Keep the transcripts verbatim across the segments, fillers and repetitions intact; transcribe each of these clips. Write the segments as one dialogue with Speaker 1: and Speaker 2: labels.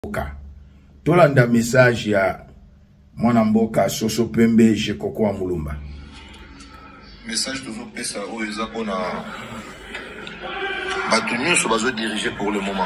Speaker 1: mboka. Tolanda message ya mwana mboka Soso Pembe Jekoko wa Mulumba.
Speaker 2: Message toujours pesa o eza pona batu nyonso bazo diriger pour le moment.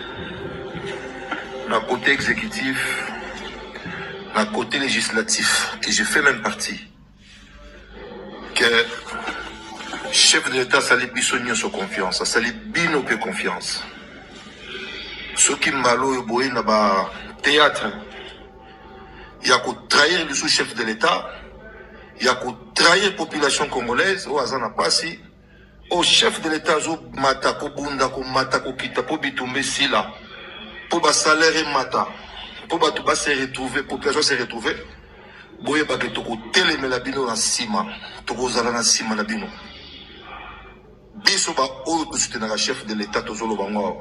Speaker 2: Na côté exécutif, na côté législatif, et je fais même partie, que chef de l'État sali biso nyonso confiance, sali bino pe confiance. Ce qui malo boye na ba théâtre, il y a qu'au trahir le sous-chef de l'État, il y a qu'au trahir la population congolaise, au Azana Passi, au chef de l'État, au Mata, au Bunda, au Mata, au Kita, au Bitumbe Sila, pour bas salaire Mata, pour bas tout bas se retrouver, population se retrouver, boye ba que toko télé mais la bino na sima, toko zala na sima na bino. Biso ba o de soutenir chef de l'État, tozo lo bango.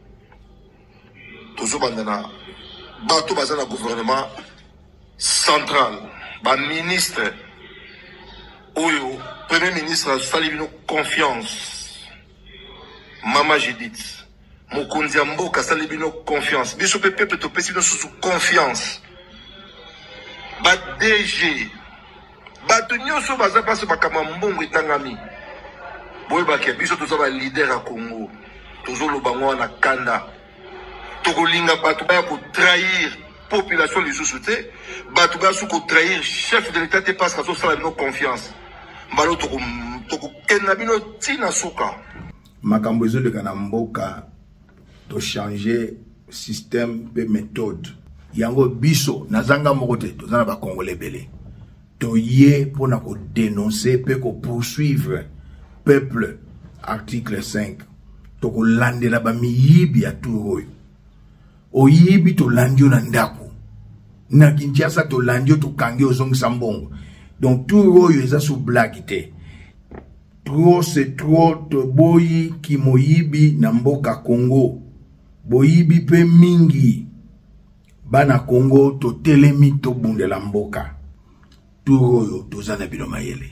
Speaker 2: Tozo bandana, ba to bazana gouvernement central, ba ministre, Oyo, premier ministre, salibino confiance. Mama Judith, Mokonzi Mboka, salibino confiance. Biso pepe to pesino sous confiance. Ba D G, ba to nyoso baza passe ba kamambongo itangami. Boy ba ke biso to ba leader à Congo. Tozo lo bango na kanda. Tokolinga ba to ba ko trahir population les sous-soutés, Batouba Souko trahir chef de l'État te passe à son salaire confiance. Mbalo toko toko kenabino tina souka.
Speaker 1: Makambozo de Kanamboka to changer système et méthode. Yango biso nazanga mokote to zana ba congolais belé. To yé pour na ko dénoncer pe ko poursuivre peuple article cinq. To ko landela ba miyibi ya turoyo. Oyibi to landio na ndako. Na Kinshasa to landio to kange ozong sambongo. Donc tout royo eza sous blague. Trop c'est trop to boyi ki moyibi na mboka Congo. Boyibi pe mingi. Bana Congo to telemi to bunde la mboka. Tout royo to zana bilo mayele.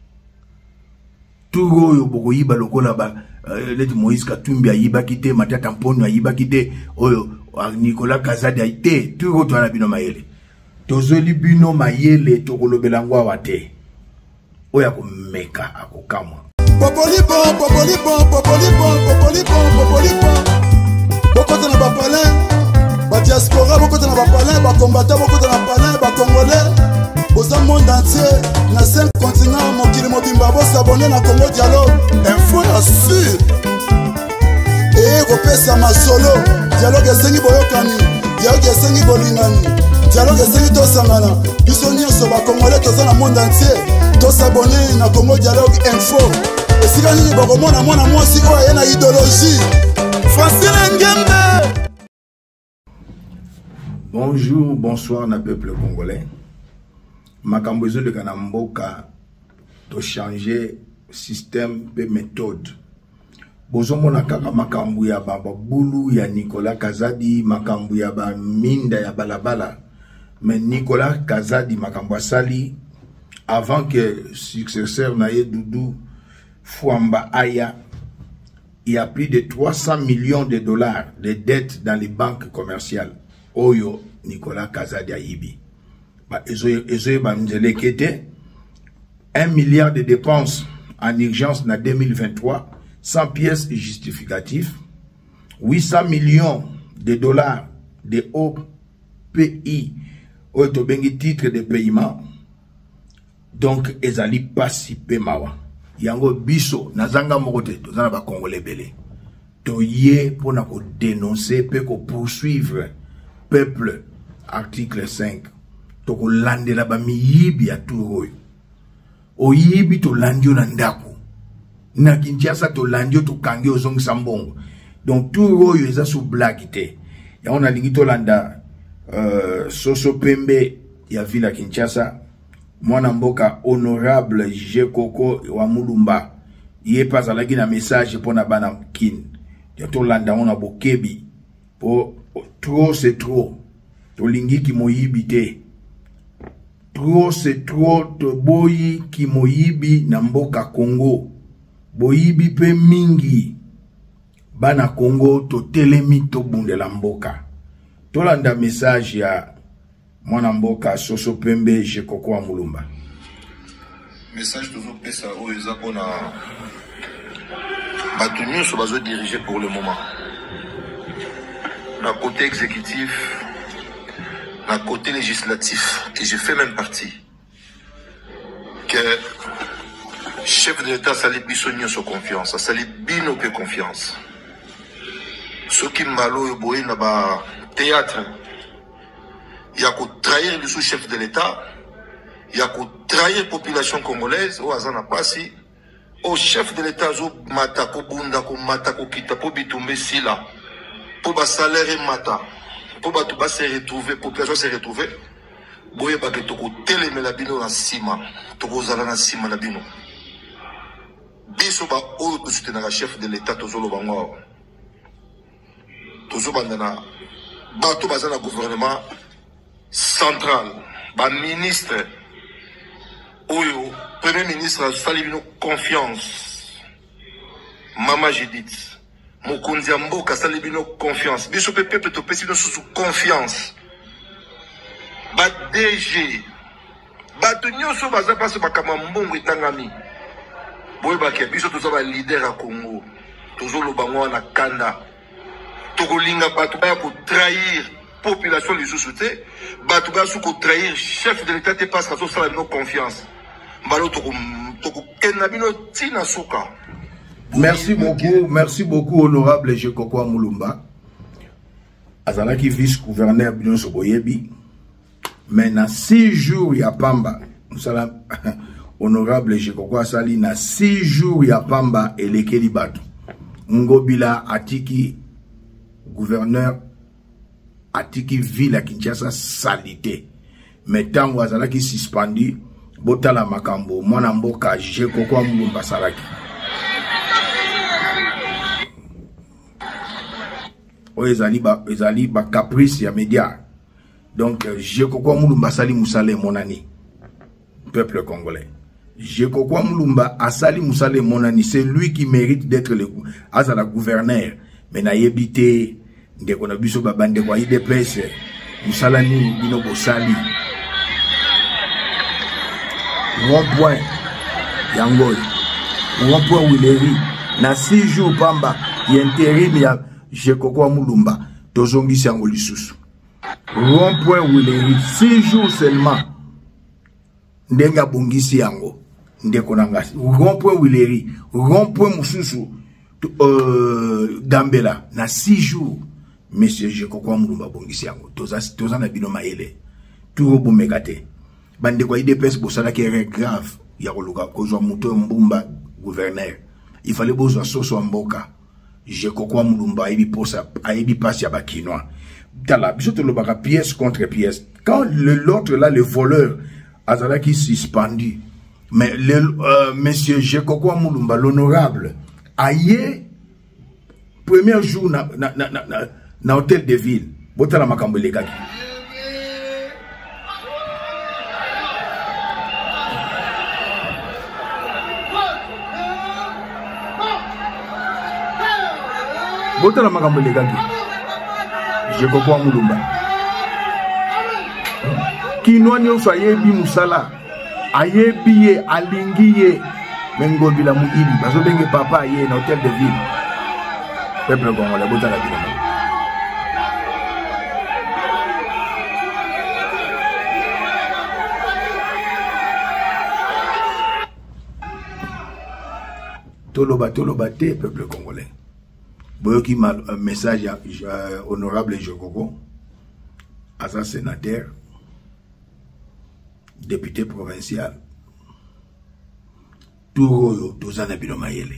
Speaker 1: Tout royo bokoyiba lokola ba uh, leti Moïse Katumbi ayiba kite Matata Mpono ayiba kite oyo Nicolas Kazadi aite tout royo to na bino mayele. Tozoli bino mayele tokolobela ngwa wate. Oya kumeka akokamwa.
Speaker 3: Popolipo, popolipo, popolipo, popolipo, popolipo. Bokote na bapalin, ba diaspora bokote na bapalin, ba combattant bokote na palin, ba congolais. Boza monde entier, na cinq continents, mokili mobimba bo s'abonner na Congo Dialogue. Info ya sûr. Et kopesa masolo, dialogue esengi boyokani, dialogue esengi bolingani. Dialogue esengi to sangana. Biso nyonso ba congolais toza na monde entier. To s'abonner na Congo Dialogue Info. Esika nini bokomona mwana mwasi oyo na idéologie. Francine Ngembe.
Speaker 1: Bonjour, bonsoir na peuple congolais. Makambozo de Kanamboka to changer système et méthode. Bozomo na kaka makambu ya baba bulu ya Nicolas Kazadi, makambu ya ba minda ya balabala. Mais Nicolas Kazadi makambu sali avant que successeur naye Doudou Fouamba Aya, il y a plus de trois cents millions de dollars de dettes dans les banques commerciales. Oyo Nicolas Kazadi Ayibi. Bah, un milliard de dépenses en urgence en deux mille vingt-trois, sans pièces justificatives, huit cents millions de dollars de O P I, autobengi titre de paiement, donc ezali pasi pemawa. Yango biso, nazanga mokote, tozana ba congolais belé. Toye pour na ko dénoncer, pe ko poursuivre peuple, article cinq. Toko landela ba miyibi ya turoyo. Oyibi to landio na ndako. Na Kinshasa to landio to kange ozong sambongo. Donc turoyo eza sous blague te. Ya on a lingi to landa uh, Soso Pembe ya vila Kinshasa. Mwana mboka honorable Jekoko wa Mulumba. Ye pas alagi na message pona bana kin. Ya to landa on a bokebi. Po trop c'est trop. To lingi ki moyibi te. Trop c'est trop to boyi ki moyibi na mboka Congo. Boyibi pe mingi. Bana Congo to telemi to bunde la mboka. tolanda message ya mwana mboka Soso Pembe Jekoko wa Mulumba.
Speaker 2: Message toujours pesa o eza pona batu nyonso bazo diriger pour le moment. Na côté exécutif, na côté législatif, et je fais même partie, que chef de l'État sali biso nyonso confiance, sali bino pe confiance. Ce qui m'alo yo boye na ba théâtre, il y a qu'au trahir le sous-chef de l'État, il y a qu'au trahir la population congolaise, au Azana Passi, au chef de l'État, au Mata, au Bunda, au Mata, au Kita, au Bitumbe Sila, pour bas salaire et Mata, pour bas tout bas se retrouver, pour population se retrouver, boye ba que toko télé mais la bino na sima, toko zala na sima na bino. Biso ba o to soutenir le chef de l'État, tozo lo bango. Tozo bandana, ba to bazana gouvernement central, ba ministre, oyo, premier ministre, salibino confiance. Mama Judith, Mokonzi Mboka salibino confiance. Biso pepe to pesi sous confiance. Ba D G, ba to nyoso baza paso bakama mbongo itangami. Boye ba ke biso toza ba leader à Congo. Tozo lo bango na kanda. Toko linga bato ba ko trahir population les sous-soutés, Batouba sous trahir chef de l'État te passe à ça nos confiance.
Speaker 1: Merci beaucoup, merci beaucoup honorable Jekoko wa Mulumba. Azalaki vice-gouverneur Bino Soboyebi. Mais na six jours ya pamba, honorable Jekoko Asali na six jours ya pamba elekeli bato. Ngobila atiki gouverneur atiki ville à Kinshasa salité. Mais tant wazalaki suspendu, botala makambo, mwana mboka Jekoko wa Mulumba salaki. O ezali ba ezali ba caprice ya média. Donc Jekoko wa Mulumba sali musale monani. Peuple congolais. Jekoko wa Mulumba asali musale monani, c'est lui qui mérite d'être le azala gouverneur. Mais na yebite ndeko na biso babande kwa I D P S musala ni bino bosali. Rond-point Yangoy, rond-point Wileri, na six jours pamba intérim ya Jekoko wa Mulumba tozongi sango lisusu. Rond-point Wileri, six jours seulement ndenga bongisi yango ndeko na ngasi. Rond-point Wileri, rond-point mususu euh, Gambela na six jours monsieur Jekoko wa Mulumba bongisi yango toza toza na bino maele tout bomekate. Bande kwa I D P S bosala qui est grave ya koluka kozwa muto mbumba gouverneur. Il fallait bozwa Soso Mboka Jekoko wa Mulumba aibi posa aibi passe ya bakinois. Tala biso to lobaka pièce contre pièce. Quand l'autre là le voleur azala qui suspendu, mais le euh, monsieur Jekoko wa Mulumba l'honorable aye premier jour na na na na, na hôtel de ville botala makambo lekaki. Botala makambo legaki Jekoko wa Mulumba kinwa nyonso ayebi musala ayebi ye alingi ye mengo bila muibi bazo benge papa ye na hôtel de ville peuple congolais botala bila toloba toloba te peuple congolais. Boyoki mal un message à, à honorable Jekoko, à sa sénateur, député provincial. Tout tozana bino mayele.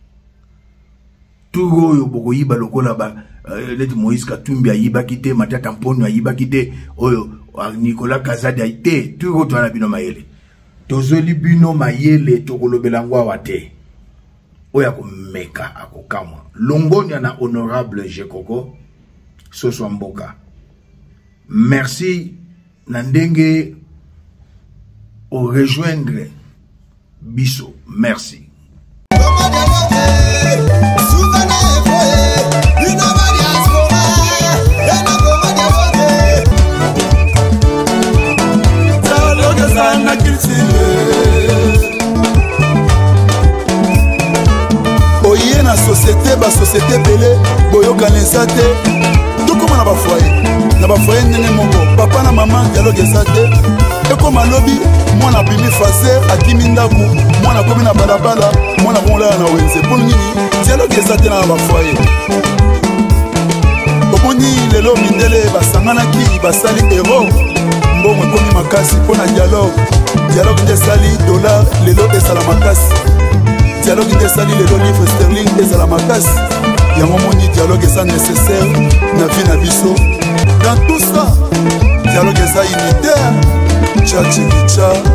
Speaker 1: Tout royo boko yiba lokola ba let Moïse Katumbi ayiba kite Matata Mponyo ayiba kite oyo Nicolas Kazadi aite tout royo tozana bino mayele. Tozoli bino mayele tokolobela ngwa wate. Oya kumeka akokamwa longonya na honorable Jekoko Soso Mboka. Merci nandenge au rejoindre biso. Merci.
Speaker 3: Souvenirs, eza te tokóma na bafoye na bafoye ndenge moko papa na mama dialogue eza te ekóma lobi mwana abimi faser akimi ndako mwana akomi na balabala mwana akomolala na wenze mpo nini dialogue eza te na bafoye omoni lelo mindele basanganaki basali ero mbongo ekomi makasi mpo na dialogue dialogue nde esali dollar lelo ezala makasi dialogue nde esali lelo livre sterling ezala makasi yango moni dialogue eza nécessaire na vie na biso dans tout ça dialogue eza unitaire tcha tchikicha